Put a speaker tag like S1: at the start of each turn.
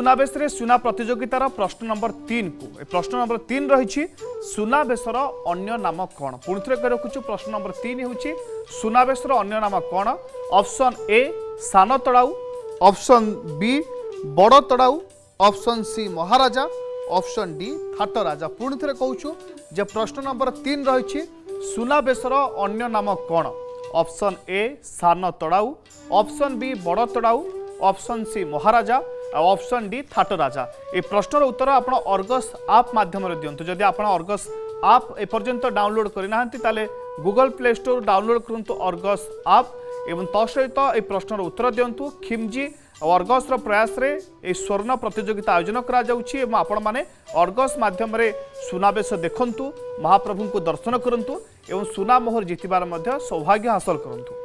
S1: सुनाबेश रे सुना प्रतियोगितार प्रश्न नंबर 3 को प्रश्न नंबर 3 रही सुनाबेशर अन्य नाम कौन पुणी थे रखुचु प्रश्न नंबर 3 हूँ सुनाबेशर अन्य नाम कौन ऑप्शन ए सान तड़ाऊ ऑप्शन बी बड़ तड़ाऊ ऑप्शन सी महाराजा ऑप्शन डी थाट राजा पुणी थे कहूँ जे प्रश्न नंबर 3 रही सुनाबेशर अन्य नाम कौन ऑप्शन ए सान तड़ाऊ ऑप्शन बी बड़ तड़ाऊ ऑप्शन सी महाराजा ऑप्शन डी थाट राजा ए प्रश्नर उत्तर आप अर्गस आप माध्यम दिंतु जदि आप अर्गस आप एपर्यंत डाउनलोड करना ताले गूगल प्ले स्टोर डाउनलोड करूँ अर्गस आप एवं तहित ए प्रश्नर उत्तर दिंतु खिमजी अर्गस प्रयास रे ए स्वर्ण प्रतियोगिता आयोजन करा आपण माने अर्गस माध्यम सुनाबेश देखंतु महाप्रभु को दर्शन करंतु एवं सुना मोहर जितबार सौभाग्य हासिल करंतु।